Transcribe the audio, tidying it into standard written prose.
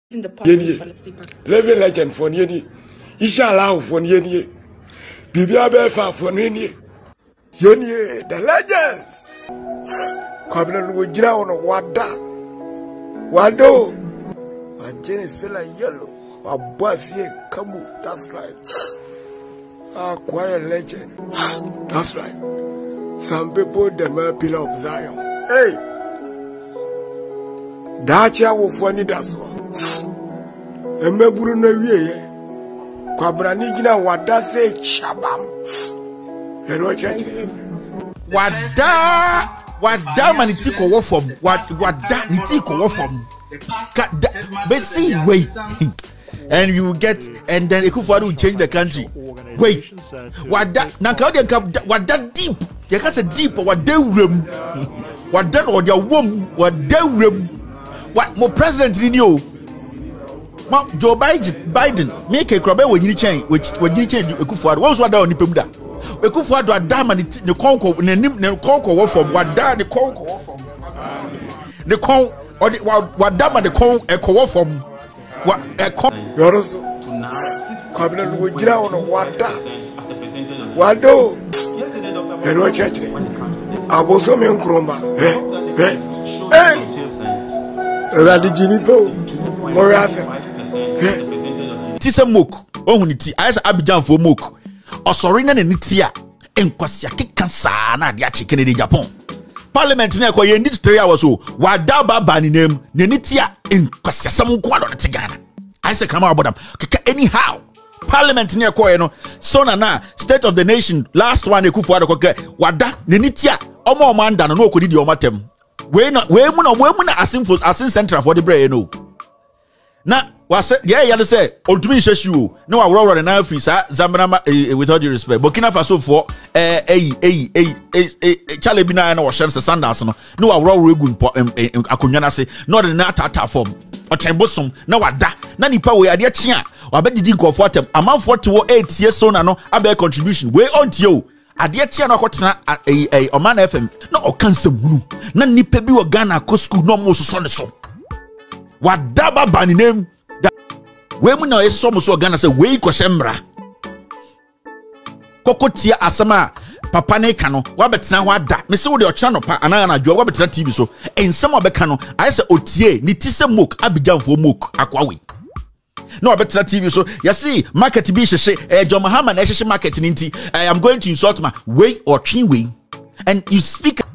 in the living legend for Yeni. Ishallah for Yeni. Bibia Befa for Yeni. Yeni, the legends. Coming with ground on Wado. And Jenny feel like yellow. My boy here, Kamu. That's right. Ah, quiet legend. That's right. Some people, them are pillar of Zion. Hey. Dacha wo foni daso emeburu na wiye kwabra ni gina wada se chabam ero chete wada maniti ko wo fom wada niti ko wo fom be see wait and you get and then Akufo Addo will change the country wait wada na ka wada deep you can say deep wada wrem wada no dia wom wada wrem. What more president in you? Joe Biden make a crab when you change, which when you change Akufo Addo. What's what down the Pumda? Akufo Addo a dam and the conco, the conco from what down the conco from the con or the what dam and the con a co from what a con. Yours cabinet with ground on what da what do? Hello, church. I was on your crumba. Hey. Tisa mok ohuniti ayesa Abidjan for mok osori na nitia enkwasi akeka saa na dia chike ne Agyapong parliament na ekoye ndi 3 hours o wada baba ni nem ne nitia enkwasi asam kwado ne tigana ayesa kama abodam keka anyhow parliament na ekoye no so na state of the nation last one Akufo Addo koke wada ne nitia omo anda no okodi di omatem we muna asin central for the brain no na was ya say ultimate issue no wa roll na free sa Zambrama with all due respect Burkina Faso for chale bi na wa share sandals no wa roll egu akonwa na se no de na tata form otebosom na wada na nipa we ade chia wa be didi nkofo atem amanfo te wo 8 years so na no abe contribution we on tie Adia chia na kwotena Oman FM na okansam hunu na nipa bi wo Ghana ko school no mo so ne so wadaba bani nem we mu na eso mo so Ghana say we ko shemra kokotia asama papa ne ka no wabetena ho ada me se wo de ochana no pa ana na adwo wabetena TV so ensem obeka no aye se otie ni ti se mok Abidjan fo mok akwawe no better TV so you see market be she John Mahama na she market ninti I am going to insult my way or twene way and you speak